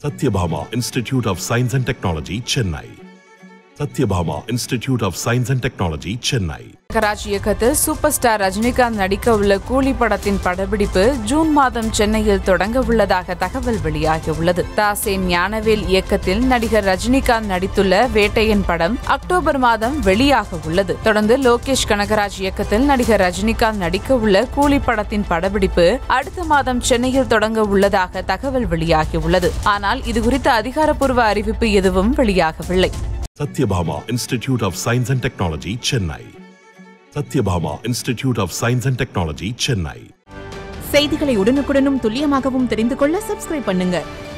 Satyabhama Institute of Science and Technology, Chennai. Satyabhama Institute of Science and Technology, Chennai. Karachi இயக்கத்தில் super star Rajinikanth நடிக்க உள்ள கூலி படத்தின் படப்பிடிப்பு ஜூன் மாதம் சென்னையில் தொடங்க உள்ளதாக தகவல் வெளியாகியுள்ளது. தாசேன் ஞானவேல் இயக்கத்தில் நடிகர் ரஜினிகாந்த் நடித்துள்ள வேட்டையன் படம் அக்டோபர் மாதம் வெளியாக உள்ளது. தொடர்ந்து லோகேஷ் கனகராஜ் இயக்கத்தில் நடிகர் ரஜினிகாந்த் நடிக்க உள்ள கூலி படத்தின் படப்பிடிப்பு அடுத்த மாதம் சென்னையில் தொடங்க உள்ளதாக தகவல் வெளியாகியுள்ளது. ஆனால் இதுகுறித்த அதிகாரப்பூர்வ அறிவிப்பு எதுவும் வெளியாகவில்லை. Satyabhama Institute of Science and Technology, Chennai. Satyabhama Institute of Science and Technology, Chennai. செய்திகளை உடனுக்குடனும் துல்லியமாகவும் தெரிந்து கொள்ள சப்ஸ்கிரைப் பண்ணுங்க.